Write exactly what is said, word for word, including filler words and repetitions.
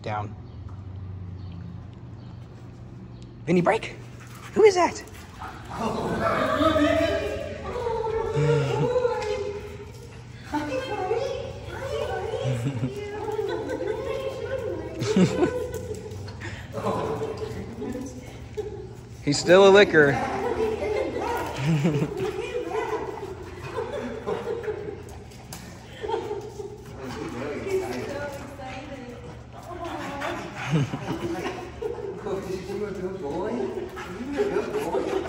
down. Vinny, break! Who is that? He's still a licker. You a good boy? You a good boy?